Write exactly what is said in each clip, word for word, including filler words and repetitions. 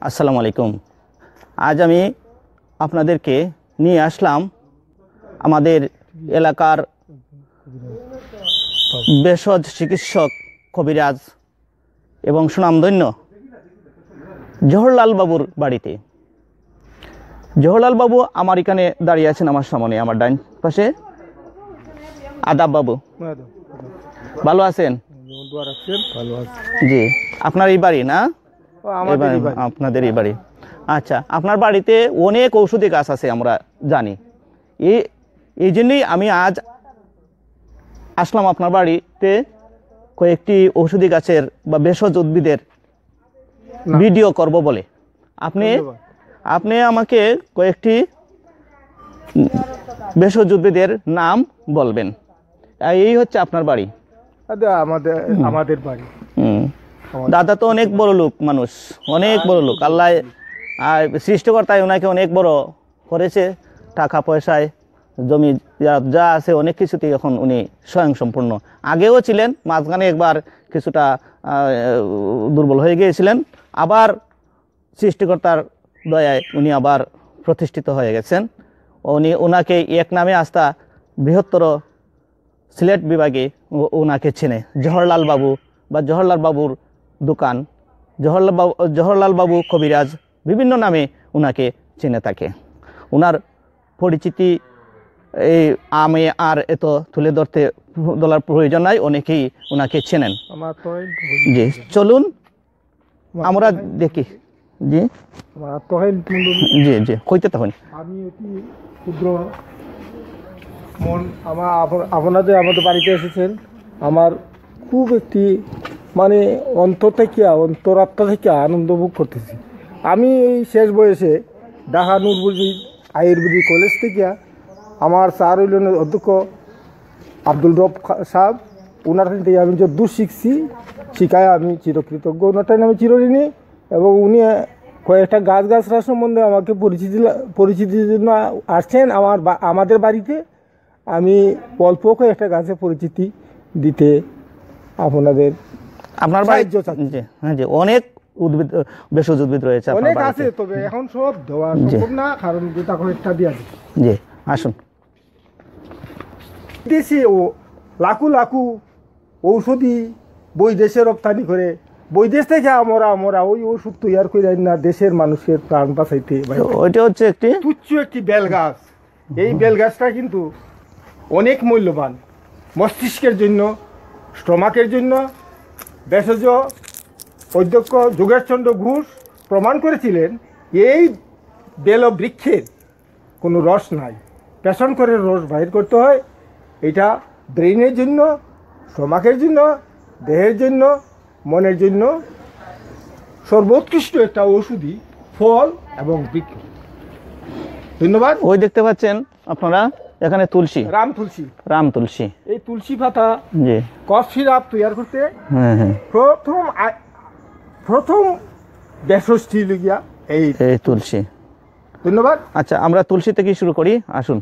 আসসালামু আলাইকুম। আজ আমি আপনাদেরকে নিয়ে আসলাম আমাদের এলাকার ভেষজ চিকিৎসক কবিরাজ এবং সুনামধন্য জহরলাল বাবুর বাড়িতে। জহরলাল বাবু আমার এখানে দাঁড়িয়ে আছেন, আমার সামনে, আমার ডান পাশে। আদাব বাবু, ভালো আছেন? জি, আপনার এই বাড়ি না? আপনাদের এই বাড়ি। আচ্ছা, আপনার বাড়িতে অনেক ঔষধি গাছ আছে আমরা জানি। এই এই জন্যই আমি আজ আসলাম আপনার বাড়িতে কয়েকটি ঔষধি গাছের বা ভেষজ উদ্ভিদের ভিডিও করব বলে। আপনি আপনি আমাকে কয়েকটি ভেষজ উদ্ভিদের নাম বলবেন। এই হচ্ছে আপনার বাড়ি? আমাদের আমাদের বাড়ি। হুম, দাদা তো অনেক বড় লোক মানুষ, অনেক বড় লোক। আল্লাহ সৃষ্টিকর্তায় ওনাকে অনেক বড় করেছে, টাকা পয়সায়, জমি যা আছে অনেক কিছুতেই এখন উনি স্বয়ংসম্পূর্ণ। আগেও ছিলেন, মাঝখানে একবার কিছুটা দুর্বল হয়ে গিয়েছিলেন, আবার সৃষ্টিকর্তার দয়ায় উনি আবার প্রতিষ্ঠিত হয়ে গেছেন। উনি ওনাকে এক নামে আস্থা বৃহত্তর সিলেট বিভাগে ওনাকে চেনে। জহরলাল বাবু বা জহরলাল বাবুর দোকান, জহরলাল বাবু জহরলাল বাবু কবিরাজ, বিভিন্ন নামে ওনাকে চিনে থাকে। ওনার পরিচিতি এই আমি আর এত তুলে ধরতে ধরার প্রয়োজন নাই, অনেকেই ওনাকে চেনেন। জি, চলুন আমরা দেখি। জি জি জি কইতে তখন আমি অতি ক্ষুদ্র মন, আমার আপনাদের আমাদের বাড়িতে এসেছেন, আমার খুব একটি মানে অন্তর থেকে অন্তরাত্মা থেকে আনন্দ ভোগ করতেছি। আমি এই শেষ বয়সে ঢাকা নুরবুজি আয়ুর্বেদিক কলেজ থেকে আমার স্যার হইলেন অধ্যক্ষ আব্দুল রব সাহেব, ওনার থেকে আমি যে দূর শিখছি, শিখায় আমি চিরকৃতজ্ঞ, ওনারটাই আমি চিরঋণী। এবং উনি কয়েকটা গাছ গাছরা সম্বন্ধে আমাকে পরিচিতি পরিচিতির জন্য আসছেন আমার আমাদের বাড়িতে। আমি অল্প কয়েকটা গাছের পরিচিতি দিতে আপনাদের আপনার বাড়িতে হ্যাঁ জি অনেক উদ্ভিদ, ভেষজ উদ্ভিদ রয়েছে, অনেক আছে, তবে এখন সব দেওয়া সম্ভব না, কারণ দুটা কয়েকটা দিয়া দিই। জি আসুন। দেশে ও লাখু লাখু ঔষধি বৈদেশে রপ্তানি করে, বৈদেশ থেকে আমরা আমরা ওই ওষুধ তৈরি করে না দেশের মানুষের প্রাণ বাঁচাইতে। ওইটা হচ্ছে একটি তুচ্ছ একটি বেল গাছ। এই বেল গাছটা কিন্তু অনেক মূল্যবান, মস্তিষ্কের জন্য, স্টমাকের জন্য। ভেষজ অধ্যক্ষ যোগেশচন্দ্র ঘোষ প্রমাণ করেছিলেন এই বেল বৃক্ষের কোনো রস নাই, পেশন করে রস বাইর করতে হয়। এটা ব্রেইনের জন্য, স্টমাকের জন্য, দেহের জন্য, মনের জন্য সর্বোৎকৃষ্ট একটা ঔষধি ফল এবং বৃক্ষ। ধন্যবাদ। ওই দেখতে পাচ্ছেন আপনারা এখানে তুলসী, রাম তুলসী, রাম তুলসী। এই তুলসী পাতা জি কফ সিরাপ তৈরি করতে হ্যাঁ হ্যাঁ প্রথম প্রথম ভেষজটি লগিয়া এই এই তুলসী। ধন্যবাদ। আচ্ছা, আমরা তুলসী থেকে শুরু করি, আসুন।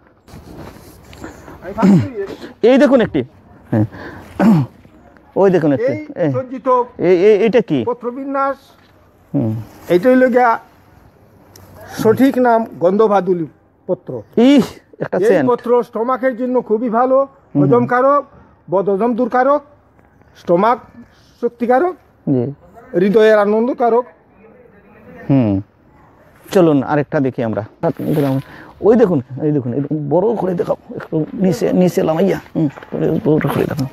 এই দেখুন একটি, হ্যাঁ ওই দেখুন একটি, এইটা কি পত্রবিন্যাস? এইটাই লগিয়া সঠিক নাম গন্ধভাদুলি পত্র। ইহ একটা এই পত্র স্টমাকের জন্য খুবই ভালো, হজমকারক, বদহজম দূরকারক, স্টমাক শক্তিকারক, হৃদয়ের আনন্দকারক। হুম, চলুন আরেকটা দেখি আমরা। ওই দেখুন, এই দেখুন, বড় করে দেখাও, একটু নিচে নিচে লামাইয়া, হুম বড় করে দেখাও।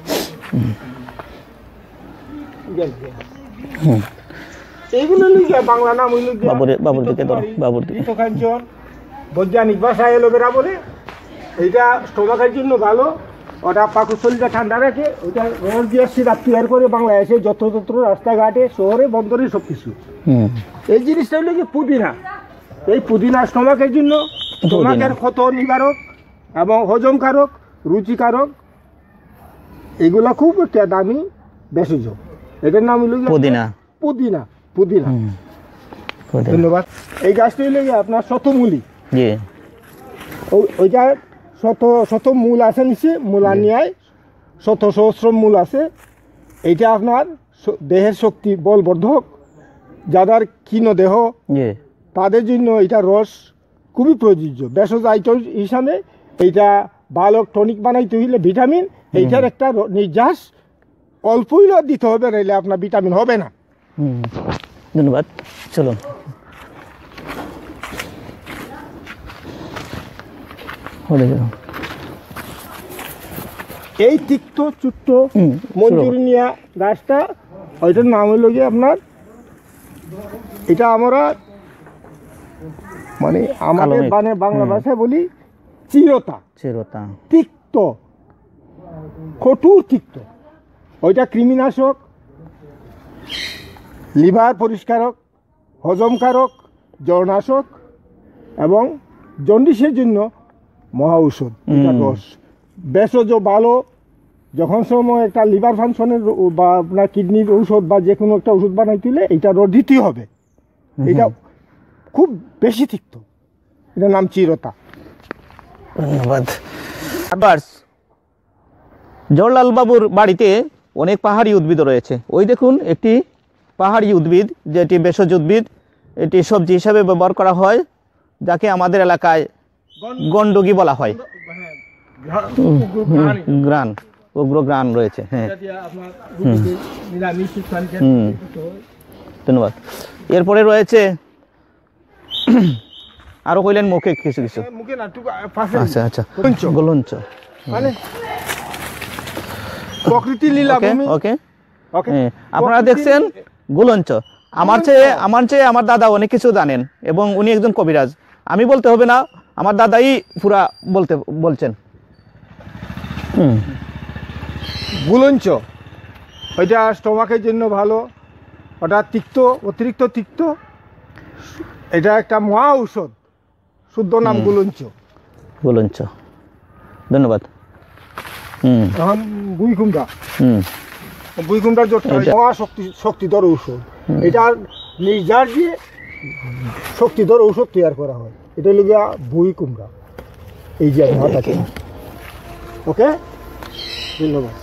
হুম, এইগুলো লিখে বাংলা নাম হইল বাবুর বাবুর দিকে ধরো, বাবুর দিকে। বৈজ্ঞানিক ভাষায় এলোভেরা বলে। এইটা স্টমাকের জন্য ভালো, ওটা পাকস্থলীটা ঠান্ডা রাখে। ওইটা রস দিয়ে সিরাপ তৈরি করে বাংলাদেশে যত্রতত্র রাস্তাঘাটে, শহরে, বন্দরে সব কিছু। এই জিনিসটা হলো কি পুদিনা। এই পুদিনা স্টমাকের জন্য, স্টমাকের ক্ষত নিবারক এবং হজমকারক, রুচিকারক। এগুলা খুব একটা দামি ভেষজ। এটার নাম হলো পুদিনা। পুদিনা পুদিনা ধন্যবাদ। এই গাছটা হইলে আপনার শতমূলি। জি, ওইটা শত শত মূল আছে নিচে, মূলা নিয়ে শত সহস্র মূল আছে। এইটা আপনার দেহের শক্তি বলবর্ধক যাদের ক্ষীণ দেহ জি তাদের জন্য এটা রস খুবই প্রযোজ্য। ভেষজ আইটেম হিসাবে এইটা ভালো টনিক বানাইতে হইলে ভিটামিন এইটার একটা র- নির্যাস অল্প হইলেও দিতে হবে, নাইলে আপনার ভিটামিন হবে না। হুম, ধন্যবাদ। চলুন হয়ে গেল। এই তিক্ত চুট্ট হুম, মঞ্জুরিনিয়া গাছটা ওইটার নাম হইল গিয়ে আপনার, এটা আমরা মানে আমাদের কালো মেঘ। মানে বাংলা ভাষায় বলি চিরতা, চিরতা। তিক্ত, কঠোর তিক্ত। ওইটা কৃমিনাশক, লিভার পরিষ্কারক, হজমকারক, জলনাশক এবং জন্ডিসের জন্য মহা ঔষধ। এটা হুম। রস ভেষজ ভালো, যখন সময় একটা লিভার ফাংশনের ও- বা আপনার কিডনির ঔষধ বা যে কোনো একটা ওষুধ বানাইতে হলে এইটা রস দিতেই হবে। এটা খুব বেশি তিক্ত, এটার নাম চিরতা। ধন্যবাদ। আবার জওহরলাল বাবুর বাড়িতে অনেক পাহাড়ি উদ্ভিদ রয়েছে। ওই দেখুন একটি পাহাড়ি উদ্ভিদ, যেটি ভেষজ উদ্ভিদ, এটি সবজি হিসাবে ব্যবহার করা হয়, যাকে আমাদের এলাকায় গন্ডগি বলা হয়। গ্রান, উগ্র গ্রান রয়েছে। হ্যাঁ, হুম, ধন্যবাদ। এরপরে রয়েছে আরো কইলেন মুখে কিছু কিছু। মুখে না, একটু পাশে আচ্ছা আচ্ছা, গুলঞ্চ। গুলঞ্চ। মানে প্রকৃতি লীলা ওকে ভূমি। ওকে। ওকে, হ্যাঁ, আপনারা প্রকৃতি- দেখছেন গুলঞ্চ। আমার চেয়ে আমার চেয়ে আমার দাদা অনেক কিছু জানেন এবং উনি একজন কবিরাজ। আমি বলতে হবে না, আমার দাদাই পুরা বলতে বলছেন। হুম, গুলঞ্চ ওইটা স্টোমাকের জন্য ভালো, ওটা তিক্ত, অতিরিক্ত তিক্ত, এটা একটা মহা ঔষধ, শুদ্ধ নাম গুলঞ্চ। গুলঞ্চ, ধন্যবাদ। হুম এখন বুই কুমড়া, হুম বুই কুমড়ার জোরটা এটা- মহা শক্তি শক্তিধর ঔষধ। এটা নির্যাস দিয়ে শক্তিধর ঔষধ তৈরি করা হয়। এটা হলো গিয়া বুই কুমড়া। এই যে আপনার হাতে। ওকে, ধন্যবাদ।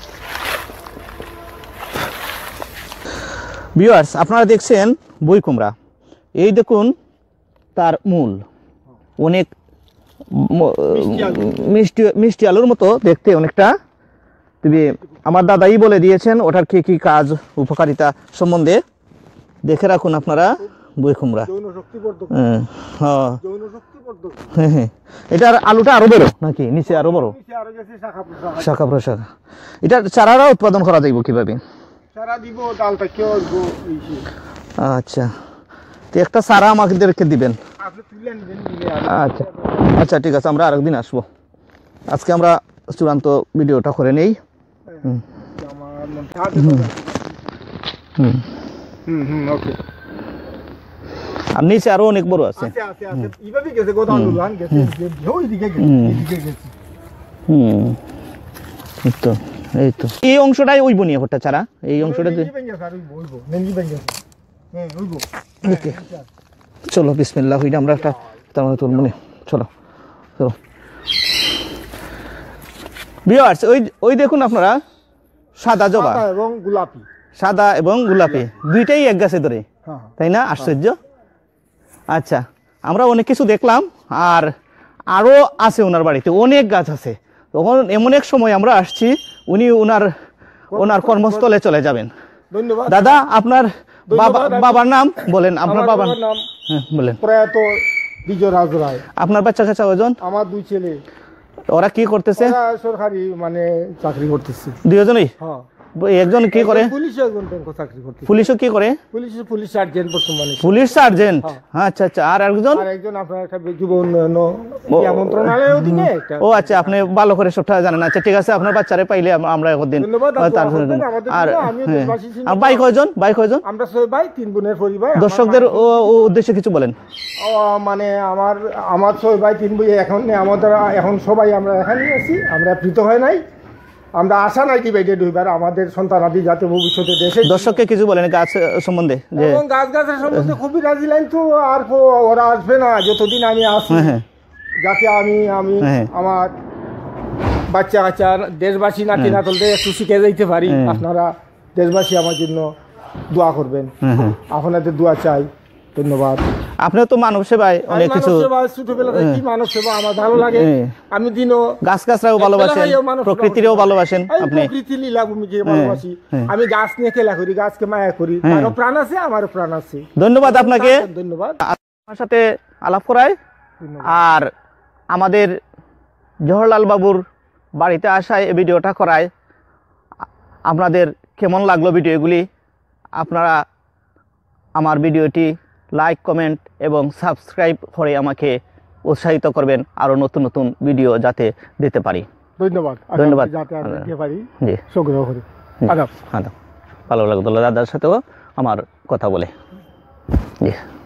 ভিউয়ার্স, আপনারা দেখছেন বই কুমড়া। এই দেখুন তার মূল অনেক ম- মিষ্টি মিষ্টি আলুর মতো দেখতে অনেকটা। তবে আমার দাদাই বলে দিয়েছেন ওটার কি কি কাজ, উপকারিতা সম্বন্ধে। দেখে রাখুন আপনারা বই কুমড়া। যৌন শক্তিবর্ধক, হ্যাঁ, হ্যাঁ, যৌন শক্তিবর্ধক। হ্যাঁ, হ্যাঁ। এটার আলুটা আরো বড় নাকি নিচে আরো বড়? নিচে আরো গেছে শাখা প্রশাখা। শাখা প্রশাখা। এটার চারাটা উৎপাদন করা যাইব কিভাবে? সারা দিব ডালটা কেউ আসবো এই যে। আচ্ছা, তো একটা চারা আমাদেরকে দিবেন। আপনি তুলে নেবেন, নিলে আর- আচ্ছা আচ্ছা, ঠিক আছে, আমরা আরেকদিন আসবো। আজকে আমরা চূড়ান্ত ভিডিওটা করে নেই। আমার মনে হয়- হুম হুম, হুম, ওকে। আর নিচে আরো অনেক বড় আছে। আছে আছে আছে, এইভাবেই গেছে, গোদাম লুলান গেছে, যে ওইদিকে গেছে, হুম। এইদিকে গেছে। হুম, এই তো এই তো এই অংশটাই ওই বনিয়া ভুট্টা চারা, এই অংশটা দিয়ে- নেঙ্গি ভেঙে গেছে, আর ওই বলবো, নেঙ্গি ভেঙে গেছে। হ্যাঁ, ওইবো। ওকে, চলো বিসমিল্লাহ হইলে আমরা একটা তার মধ্যে তোর মনে চলো চলো। ভিউয়ার্স, ওই ওই দেখুন আপনারা সাদা জবা, সাদা এবং গোলাপি। সাদা এবং গোলাপি দুইটাই এক গাছে ধরে, হ্যাঁ, তাই না? আশ্চর্য। আচ্ছা, আমরা অনেক কিছু দেখলাম, আর আরও আছে ওনার বাড়িতে অনেক গাছ আছে। তখন এমন এক সময় আমরা আসছি, উনি ওনার ওনার কর্মস্থলে চলে যাবেন। ধন্যবাদ। দাদা, আপনার বাবা ধন্যবাদ। বাবার নাম বলেন। আপনার আমার বাবার বাবার নাম হ্যাঁ বলেন। প্রয়াত বিজয় রাজ রায়। আপনার বাচ্চা কাচ্চা কজন? আমার দুই ছেলে, ওরা কি করতেছে? ওরা সরকারি মানে চাকরি করতেছে। দুজনেই? হ্যাঁ, একজন কি করে? পুলিশে একজন ব্যাংকে চাকরি করতেছে। পুলিশও কি করে? পুলিশ পুলিশ সার্জেন্ট বর্তমানে। Police sergeant. আচ্ছা আচ্ছা, আর একজন? আর একজন আপনার একটা যুব উন্নয়ন ক্রীড়া মন্ত্রণালয়ের অধীনে একটা। ও আচ্ছা, আপনি ভালো করে সবটা জানেন। আচ্ছা, ঠিক আছে, আপনার বাচ্চারে পাইলে আম- আমরা একদিন ধন্যবাদ, আহ, তার দোয়া করবেন আমাদের আর জন্য, আমিও হ্যাঁ। দেশবাসীর জন্য আর ভাই কয়জন? ভাই কয়জন? আমরা ছয় ভাই, তিন বোনের পরিবার। আমার দর্শকদের মা- ও- ও উদ্দেশ্যে কিছু বলেন। ও, মানে আমার আমার ছয় ভাই তিন বই এখন নেই, আমাদের এখন সবাই আমরা এখানে আছি, আমরা প্রীত হয় নাই, আমরা আশা নাই ডিভাইডেড হইবার, আমাদের সন্তানাদি যাতে ভবিষ্যতে দেশে। দর্শককে কিছু বলেন গাছ সম্বন্ধে, যে এবং গাছ গাছের সম্বন্ধে খুবই রাজি লাইন তো, আর কো- ওরা আসবে না যতদিন আমি আছি, হ্যাঁ, হ্যাঁ। যাতে আমি আমি হ্যাঁ। আমার বাচ্চা কাচ্চা দেশবাসী নাতি নাতলদের একটু শিখে যাইতে পারি। হ্যাঁ। আপনারা দেশবাসী আমার জন্য দোয়া করবেন। আপনাদের দোয়া চাই। ধন্যবাদ। আপনিও তো মানব সেবায় অনেক কিছু, ছোটবেলা থেকে মানব সেবা আমার ভালো লাগে। আমি দিনও গাছ গাছরাও ভালোবাসেন, প্রকৃতিরও ভালোবাসেন আপনি। প্রকৃতি লীলাভূমিকে ভালোবাসি। আমি গাছ নিয়ে খেলা করি, গাছকে মায়া করি। তারও প্রাণ আছে, আমারও প্রাণ আছে। ধন্যবাদ আপনাকে। ধন্যবাদ। আমার সাথে আলাপ করায়। আর আমাদের জহরলাল বাবুর বাড়িতে আসায় এই ভিডিওটা করায় আপনাদের কেমন লাগলো ভিডিওগুলি? আপনারা আমার ভিডিওটি লাইক, কমেন্ট এবং সাবস্ক্রাইব করে আমাকে উৎসাহিত করবেন আরও নতুন নতুন ভিডিও যাতে দিতে পারি। ধন্যবাদ। ধন্যবাদ। জি, সংগ্রহ করি। আদাব। আদাব। ভালো লাগলো দাদার সাথেও আমার কথা বলে। জি।